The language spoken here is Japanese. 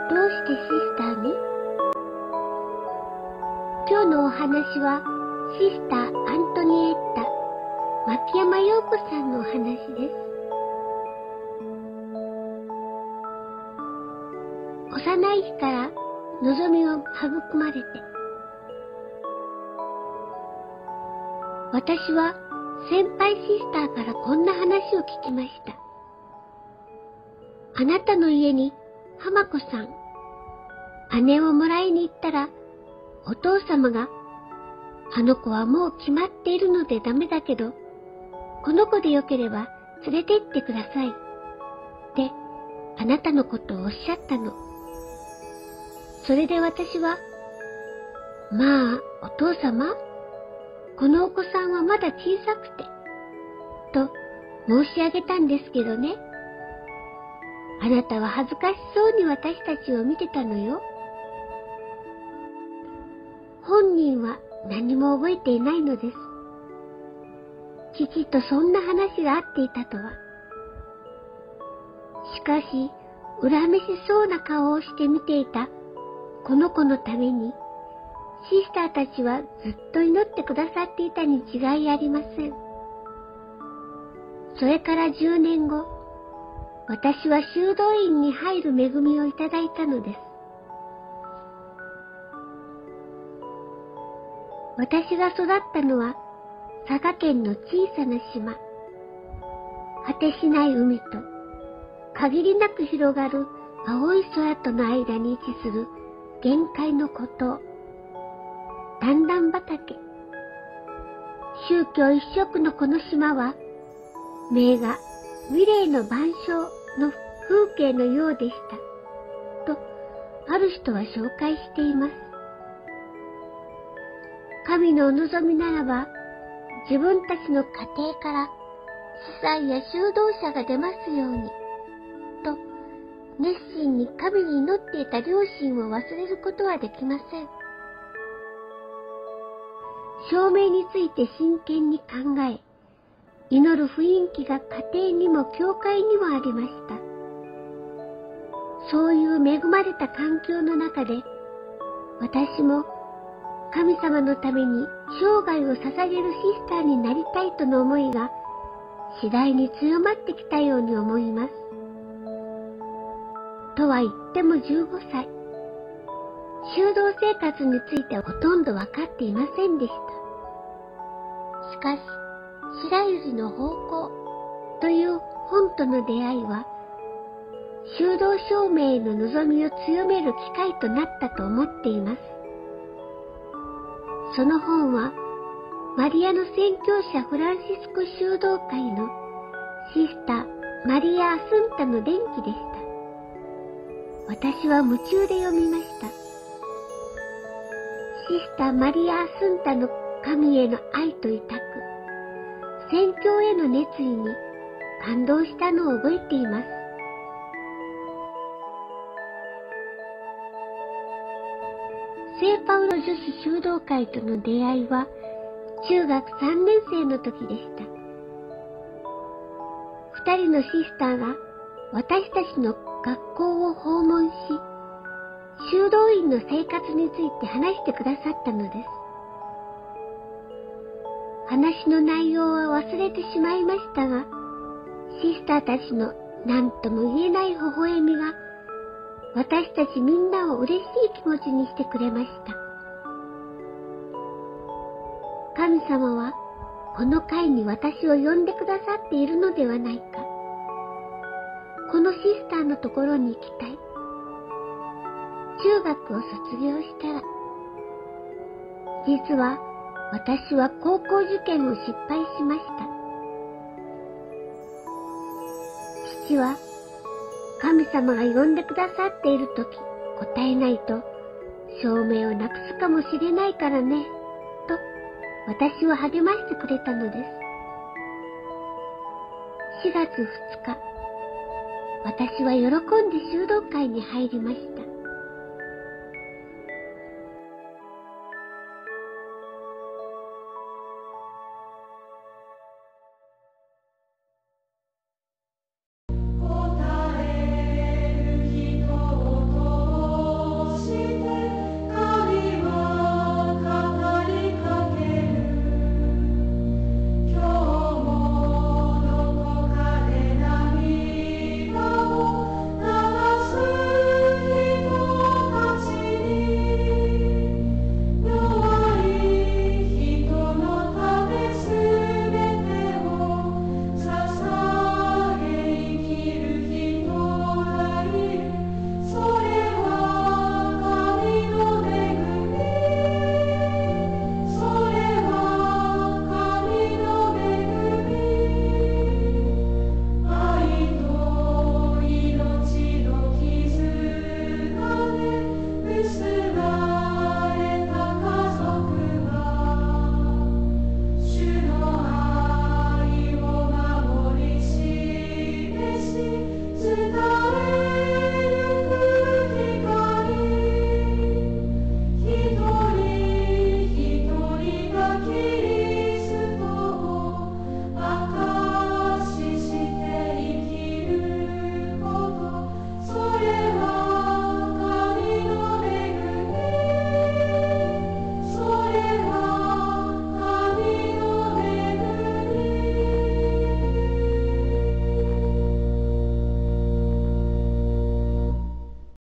どうしてシスターに？今日のお話はシスターアントニエッタ・牧山陽子さんのお話です。幼い日から望みを育まれて、私は先輩シスターからこんな話を聞きました。あなたの家に浜子さん、姉をもらいに行ったら、お父様が、あの子はもう決まっているのでダメだけど、この子でよければ連れて行ってください。って、あなたのことをおっしゃったの。それで私は、まあ、お父様、このお子さんはまだ小さくて、と申し上げたんですけどね。あなたは恥ずかしそうに私たちを見てたのよ。本人は何も覚えていないのです。父とそんな話があっていたとは。しかし、恨めしそうな顔をして見ていたこの子のために、シスターたちはずっと祈ってくださっていたに違いありません。それから10年後、私は修道院に入る恵みをいただいたのです。私が育ったのは佐賀県の小さな島。果てしない海と限りなく広がる青い空との間に位置する限界の孤島、段々畑。宗教一色のこの島は、名画、ミレーの晩鐘の風景のようでした。と、ある人は紹介しています。神のお望みならば、自分たちの家庭から司祭や修道者が出ますように、と、熱心に神に祈っていた両親を忘れることはできません。証明について真剣に考え、祈る雰囲気が家庭にも教会にもありました。そういう恵まれた環境の中で、私も神様のために生涯を捧げるシスターになりたいとの思いが次第に強まってきたように思います。とは言っても15歳。修道生活についてはほとんど分かっていませんでした。しかし、白百合の方向という本との出会いは、修道証明への望みを強める機会となったと思っています。その本は、マリアの宣教者フランシスコ修道会のシスターマリア・アスンタの伝記でした。私は夢中で読みました。シスターマリア・アスンタの神への愛と委託、宣教への熱意に感動したのを覚えています。聖パウロ女子修道会との出会いは中学3年生の時でした。2人のシスターが私たちの学校を訪問し、修道院の生活について話してくださったのです。話の内容は忘れてしまいましたが、シスターたちの何とも言えない微笑みが、私たちみんなを嬉しい気持ちにしてくれました。神様はこの会に私を呼んでくださっているのではないか。このシスターのところに行きたい。中学を卒業したら。実は私は高校受験を失敗しました。父は、神様が呼んでくださっているとき答えないと証明をなくすかもしれないからね、と私を励ましてくれたのです。4月2日、私は喜んで修道会に入りました。